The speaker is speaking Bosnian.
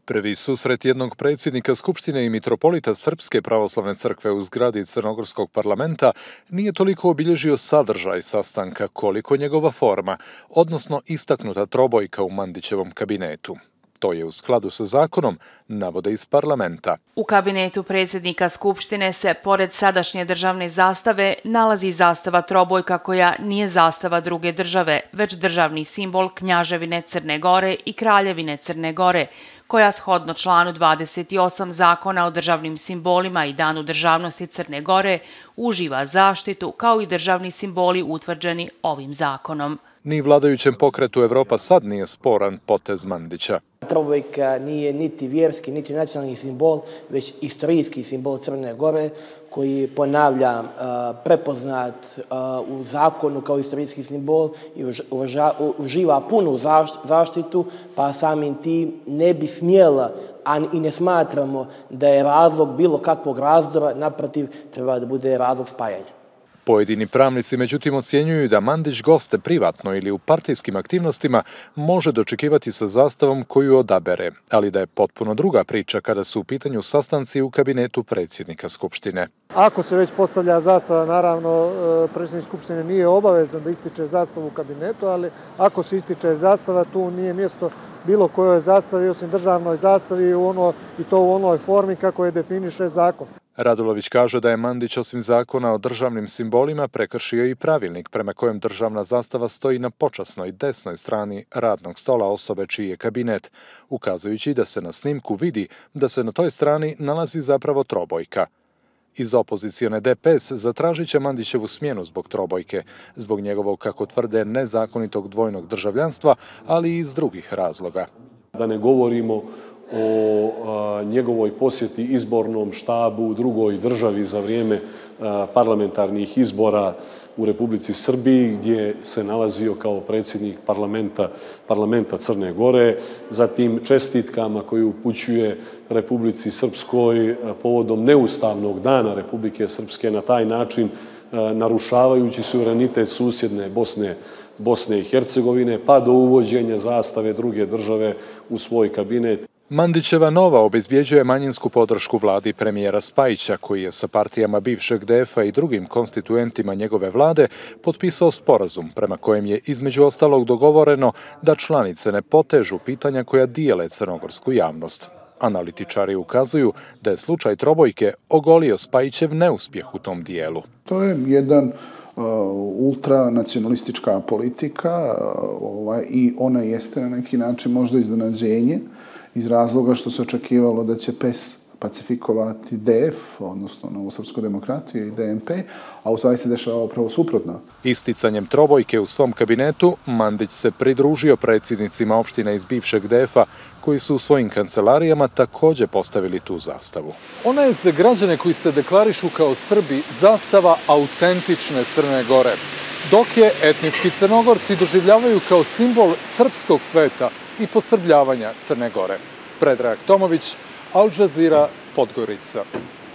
Prvi susret jednog predsjednika Skupštine i mitropolita Srpske pravoslavne crkve u zgradi Crnogorskog parlamenta nije toliko obilježio sadržaj sastanka koliko njegova forma, odnosno istaknuta trobojka u Mandićevom kabinetu. To je u skladu sa zakonom, navode iz parlamenta. U kabinetu predsjednika Skupštine se, pored sadašnje državne zastave, nalazi zastava trobojka koja nije zastava druge države, već državni simbol Knjaževine Crne Gore i Kraljevine Crne Gore, koja shodno članu 28 Zakona o državnim simbolima i Danu državnosti Crne Gore uživa zaštitu kao i državni simboli utvrđeni ovim zakonom. Ni vladajućem pokretu Evropa sad nije sporan potez Mandića. Trobojka nije niti vjerski, niti nacionalni simbol, već istorijski simbol Crne Gore, koji, ponavljam, prepoznat u zakonu kao istorijski simbol i uživa punu zaštitu, pa samim tim ne bi smjela, a i ne smatramo da je razlog bilo kakvog razdora, naprotiv, treba da bude razlog spajanja. Pojedini pravnici međutim ocjenjuju da Mandić goste privatno ili u partijskim aktivnostima može dočekivati sa zastavom koju odabere, ali da je potpuno druga priča kada su u pitanju sastanci u kabinetu predsjednika Skupštine. Ako se već postavlja zastava, naravno predsjednik Skupštine nije obavezan da ističe zastavu u kabinetu, ali ako se ističe zastava, tu nije mjesto bilo kojoj zastavi osim državnoj zastavi i to u onoj formi kako je definiše zakon. Radulović kaže da je Mandić osim zakona o državnim simbolima prekršio i pravilnik prema kojem državna zastava stoji na počasnoj desnoj strani radnog stola osobe čiji je kabinet, ukazujući da se na snimku vidi da se na toj strani nalazi zapravo trobojka. Iz opozicione DPS zatražit će Mandićevu smjenu zbog trobojke, zbog njegovog, kako tvrde, nezakonitog dvojnog državljanstva, ali i iz drugih razloga. Da ne govorimo o njegovoj posjeti izbornom štabu u drugoj državi za vrijeme parlamentarnih izbora u Republici Srbiji, gdje se nalazio kao predsjednik parlamenta Crne Gore, zatim čestitkama koje upućuje Republici Srpskoj povodom neustavnog dana Republike Srpske, na taj način narušavajući suverenitet susjedne Bosne i Hercegovine, pa do uvođenja zastave druge države u svoj kabinet. Mandićeva nova obezbjeđuje manjinsku podršku vladi premijera Spajića, koji je sa partijama bivšeg DF-a i drugim konstituentima njegove vlade potpisao sporazum prema kojem je između ostalog dogovoreno da članice ne potežu pitanja koja dijele crnogorsku javnost. Analitičari ukazuju da je slučaj trobojke ogolio Spajićev neuspjeh u tom dijelu. To je jedan ultranacionalistička politika i ona jeste na neki način možda iznenađenje iz razloga što se očekivalo da će PES pacifikovati DF, odnosno Novu srpsku demokratiju i DNP, a u stvari se dešava upravo suprotno. Isticanjem trobojke u svom kabinetu, Mandić se pridružio predsjednicima opština iz bivšeg DF-a, koji su u svojim kancelarijama također postavili tu zastavu. Ona je za građane koji se deklarišu kao Srbi zastava autentične Crne Gore, dok je etnički Crnogorci doživljavaju kao simbol srpskog sveta i posrbljavanja Crne Gore. Predrag Tomović, Al Jazeera, Podgorica.